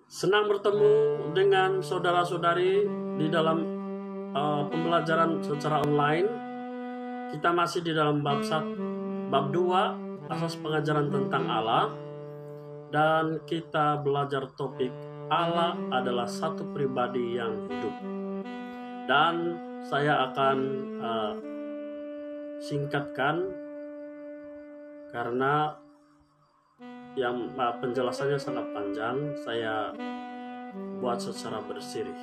Senang bertemu dengan saudara-saudari di dalam pembelajaran secara online. Kita masih di dalam bab 2, asas pengajaran tentang Allah. Dan kita belajar topik Allah adalah satu pribadi yang hidup. Dan saya akan singkatkan karena yang penjelasannya sangat panjang. Saya buat secara bersirih.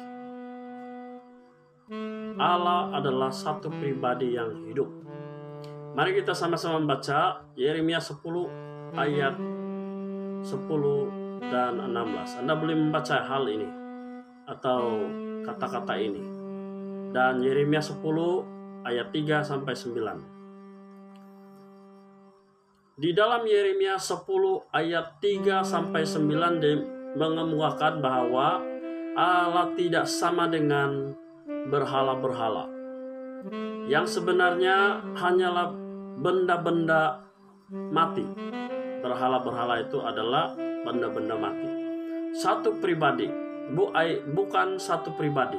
Allah adalah satu pribadi yang hidup. Mari kita sama-sama membaca Yeremia 10 ayat 10 dan 16. Anda boleh membaca hal ini atau kata-kata ini. Dan Yeremia 10 ayat 3 sampai 9. Di dalam Yeremia 10 ayat 3 sampai 9 mengemukakan bahwa Allah tidak sama dengan berhala-berhala, yang sebenarnya hanyalah benda-benda mati. Berhala-berhala itu adalah benda-benda mati. Satu pribadi, bukan satu pribadi.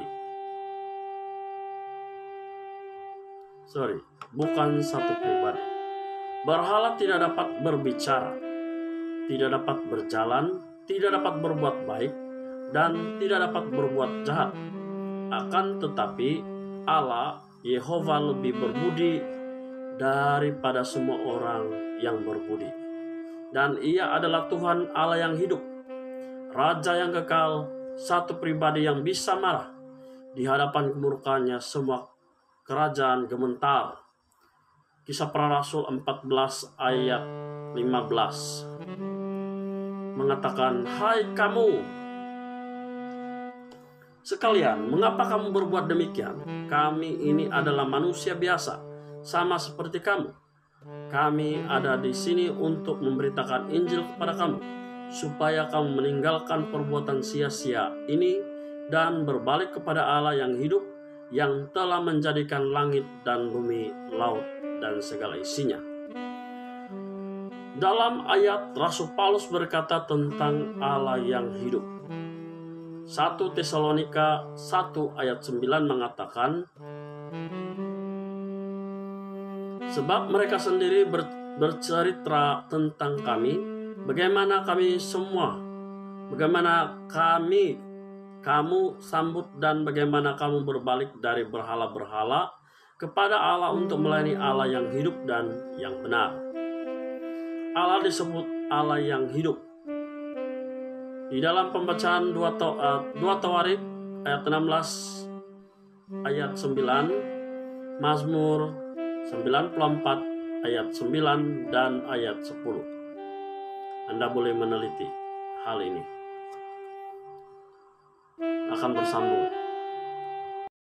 Bukan satu pribadi. Berhala tidak dapat berbicara, tidak dapat berjalan, tidak dapat berbuat baik, dan tidak dapat berbuat jahat. Akan tetapi Allah, Yehova, lebih berbudi daripada semua orang yang berbudi. Dan Ia adalah Tuhan Allah yang hidup, Raja yang kekal, satu pribadi yang bisa marah. Di hadapan kemurkaannya semua kerajaan gemetar. Kisah Para Rasul 14 ayat 15 mengatakan, "Hai kamu sekalian, mengapa kamu berbuat demikian? Kami ini adalah manusia biasa, sama seperti kamu. Kami ada di sini untuk memberitakan Injil kepada kamu, supaya kamu meninggalkan perbuatan sia-sia ini dan berbalik kepada Allah yang hidup, yang telah menjadikan langit dan bumi, laut, dan segala isinya." Dalam ayat Rasul Paulus berkata tentang Allah yang hidup. 1 Tesalonika 1 ayat 9 mengatakan, "Sebab mereka sendiri bercerita tentang kami, bagaimana kamu sambut dan bagaimana kamu berbalik dari berhala-berhala kepada Allah untuk melayani Allah yang hidup dan yang benar." Allah disebut Allah yang hidup. Di dalam pembacaan 2 Tawarik ayat 16 ayat 9, Mazmur 94 ayat 9 dan ayat 10. Anda boleh meneliti hal ini. Akan bersambung.